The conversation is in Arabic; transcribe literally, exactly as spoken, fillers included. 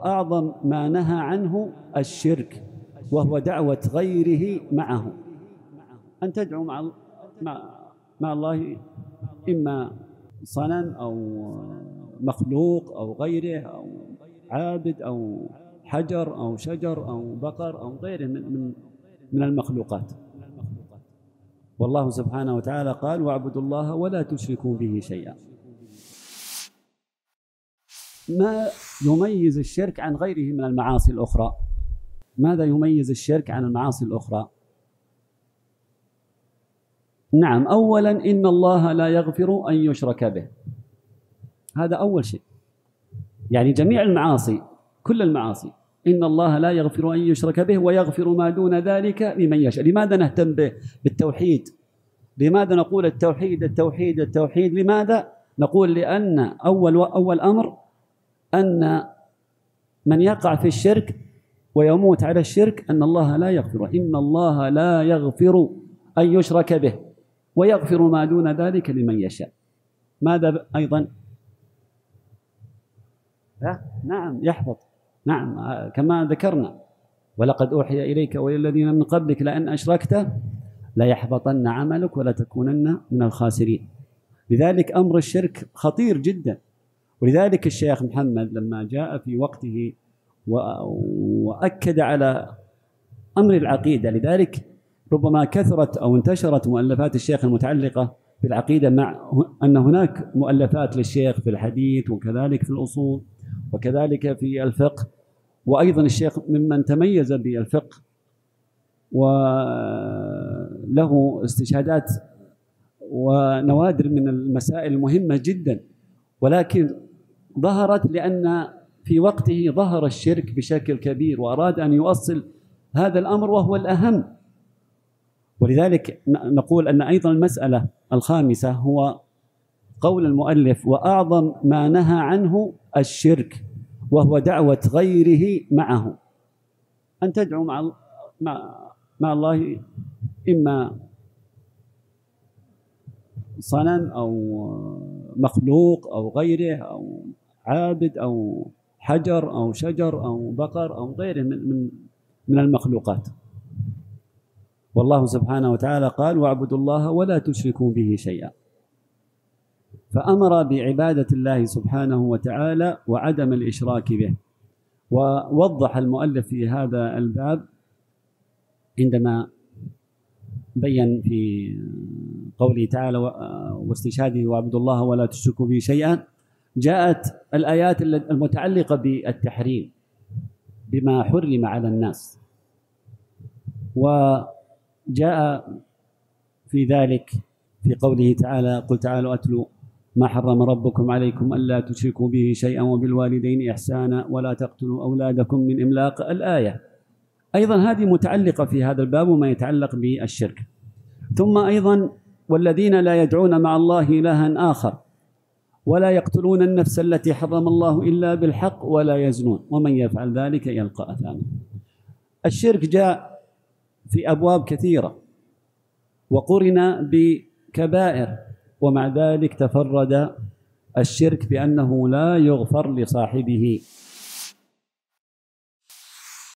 وأعظم ما نهى عنه الشرك، وهو دعوة غيره معه، أن تدعو مع مع, مع الله إما صنم أو مخلوق أو غيره أو عابد أو حجر أو شجر أو بقر أو غيره من من من المخلوقات. والله سبحانه وتعالى قال: واعبدوا الله ولا تشركوا به شيئا. ما يميز الشرك عن غيره من المعاصي الأخرى؟ ماذا يميز الشرك عن المعاصي الأخرى؟ نعم، أولا إن الله لا يغفر أن يشرك به، هذا أول شيء. يعني جميع المعاصي، كل المعاصي، إن الله لا يغفر أن يشرك به ويغفر ما دون ذلك لمن يشاء. لماذا نهتم به بالتوحيد؟ لماذا نقول التوحيد التوحيد التوحيد؟ لماذا نقول؟ لأن أول أول أمر أن من يقع في الشرك ويموت على الشرك أن الله لا يغفر. إن الله لا يغفر أن يشرك به ويغفر ما دون ذلك لمن يشاء. ماذا أيضا؟ نعم، يحبط. نعم، كما ذكرنا: ولقد أوحي إليك وإلى الذين من قبلك لأن أشركت ليحبطن عملك ولتكونن من الخاسرين. لذلك أمر الشرك خطير جدا. ولذلك الشيخ محمد لما جاء في وقته وأكد على أمر العقيدة، لذلك ربما كثرت أو انتشرت مؤلفات الشيخ المتعلقة بالعقيدة، مع أن هناك مؤلفات للشيخ في الحديث وكذلك في الأصول وكذلك في الفقه. وأيضا الشيخ ممن تميز بالفقه وله استشهادات ونوادر من المسائل المهمة جدا، ولكن ظهرت لأن في وقته ظهر الشرك بشكل كبير وأراد أن يؤصل هذا الأمر وهو الأهم. ولذلك نقول أن أيضا المسألة الخامسة هو قول المؤلف: وأعظم ما نهى عنه الشرك، وهو دعوة غيره معه، أن تدعو مع مع, مع الله إما صنم أو مخلوق أو غيره أو عابد أو حجر أو شجر أو بقر أو غيره من من من المخلوقات. والله سبحانه وتعالى قال: واعبدوا الله ولا تشركوا به شيئا. فأمر بعبادة الله سبحانه وتعالى وعدم الإشراك به. ووضح المؤلف في هذا الباب عندما بين في قوله تعالى واستشهاده: واعبدوا الله ولا تشركوا به شيئا، جاءت الآيات المتعلقة بالتحريم بما حرم على الناس، وجاء في ذلك في قوله تعالى: قل تعالوا أتلوا ما حرم ربكم عليكم ألا تشركوا به شيئا وبالوالدين إحسانا ولا تقتلوا أولادكم من إملاق. الآية أيضا هذه متعلقة في هذا الباب وما يتعلق بالشرك. ثم أيضا: والذين لا يدعون مع الله إلها آخر ولا يقتلون النفس التي حرم الله إلا بالحق ولا يزنون ومن يفعل ذلك يلقى أثاما. الشرك جاء في أبواب كثيرة وقرن بكبائر، ومع ذلك تفرد الشرك بأنه لا يغفر لصاحبه.